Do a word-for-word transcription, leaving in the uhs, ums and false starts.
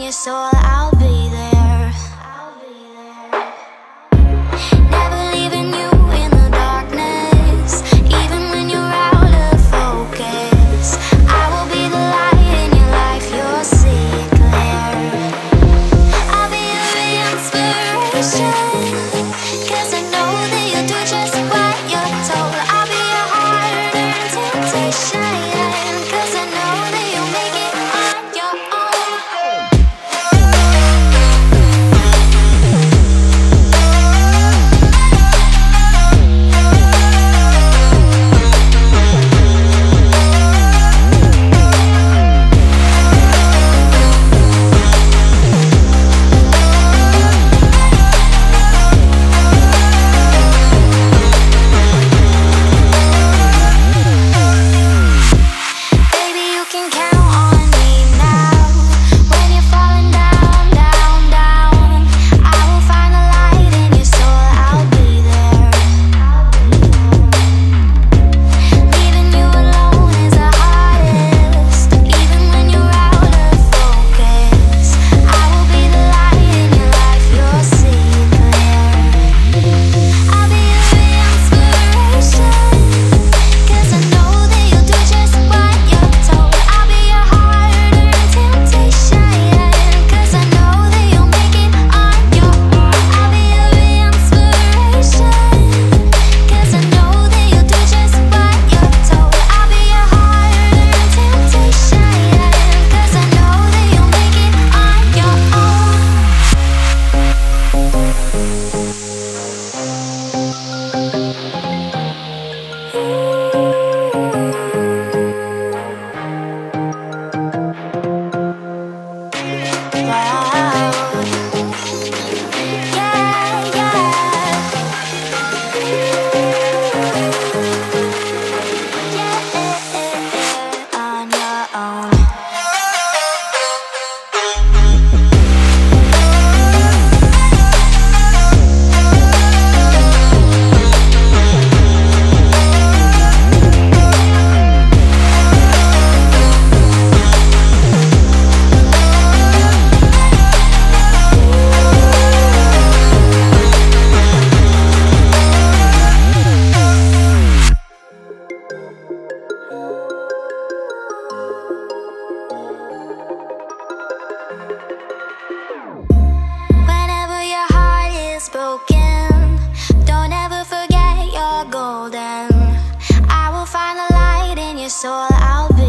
your soul, I'll be there. Never leaving you in the darkness, even when you're out of focus. I will be the light in your life, you'll see it clear. I'll be your inspiration, 'cause I know that you'll do just what you're told. I'll be your hard-earned temptation, 'cause I know that you'll make it on your own. Baby, you can count on me now. When you're falling down, down, down, I will find the light in your soul, I'll be there. Leaving you alone is the hardest, even when you're out of focus. I will be the light in your life, you'll see it clear. I'll be your inspiration, 'cause I know that you'll do just what you're told. I'll be your hard-earned temptation, 'cause I know that you'll make it on your own. I'll be your inspiration, 'cause I know that you'll do just what you're told. I'll be your hard-earned temptation, 'cause I know that you'll make it on your own. Wow. Yeah, yeah. On your own. Whenever your heart is broken, don't ever forget you're golden. I will find the light in your soul, I'll be